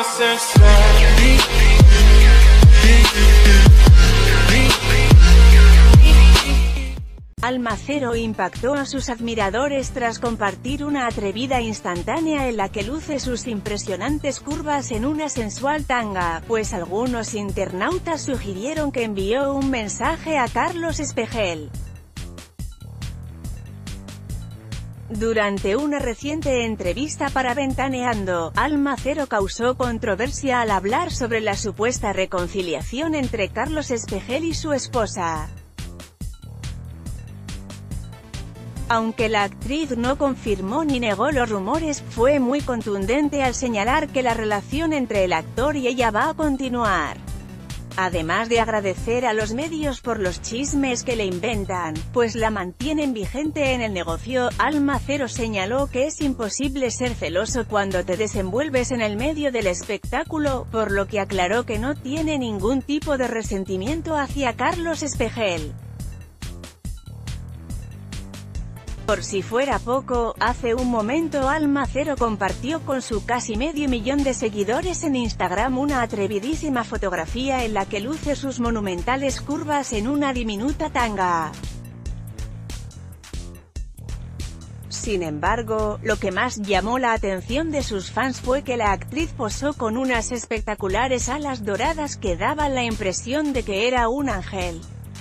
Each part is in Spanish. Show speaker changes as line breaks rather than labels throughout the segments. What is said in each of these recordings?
Alma Cero impactó a sus admiradores tras compartir una atrevida instantánea en la que luce sus impresionantes curvas en una sensual tanga, pues algunos internautas sugirieron que envió un mensaje a Carlos Espejel. Durante una reciente entrevista para Ventaneando, Alma Cero causó controversia al hablar sobre la supuesta reconciliación entre Carlos Espejel y su esposa. Aunque la actriz no confirmó ni negó los rumores, fue muy contundente al señalar que la relación entre el actor y ella va a continuar. Además de agradecer a los medios por los chismes que le inventan, pues la mantienen vigente en el negocio, Alma Cero señaló que es imposible ser celoso cuando te desenvuelves en el medio del espectáculo, por lo que aclaró que no tiene ningún tipo de resentimiento hacia Carlos Espejel. Por si fuera poco, hace un momento Alma Cero compartió con su casi medio millón de seguidores en Instagram una atrevidísima fotografía en la que luce sus monumentales curvas en una diminuta tanga. Sin embargo, lo que más llamó la atención de sus fans fue que la actriz posó con unas espectaculares alas doradas que daban la impresión de que era un ángel.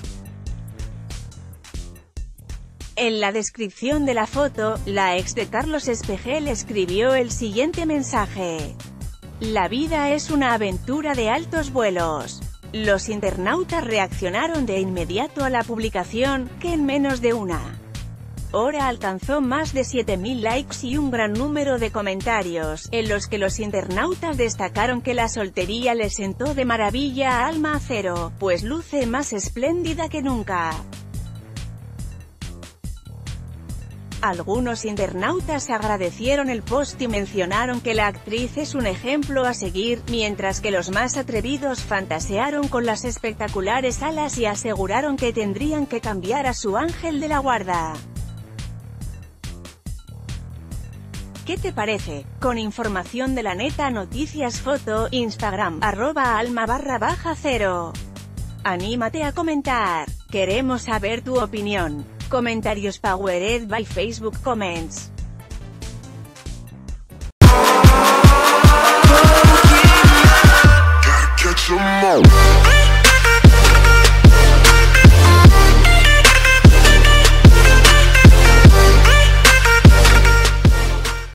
En la descripción de la foto, la ex de Carlos Espejel escribió el siguiente mensaje: "La vida es una aventura de altos vuelos". Los internautas reaccionaron de inmediato a la publicación, que en menos de una hora alcanzó más de 7000 likes y un gran número de comentarios, en los que los internautas destacaron que la soltería le sentó de maravilla a Alma Cero, pues luce más espléndida que nunca. Algunos internautas agradecieron el post y mencionaron que la actriz es un ejemplo a seguir, mientras que los más atrevidos fantasearon con las espectaculares alas y aseguraron que tendrían que cambiar a su ángel de la guarda. ¿Qué te parece? Con información de La Neta Noticias Foto, Instagram, @alma_cero. Anímate a comentar. Queremos saber tu opinión. Comentarios powered by Facebook Comments.